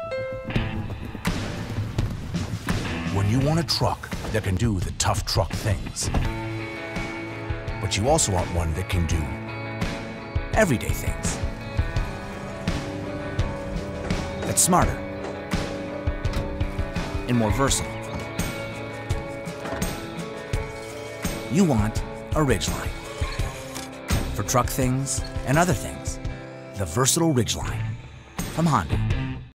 When you want a truck that can do the tough truck things, but you also want one that can do everyday things. That's smarter and more versatile. You want a Ridgeline. For truck things and other things, the versatile Ridgeline from Honda.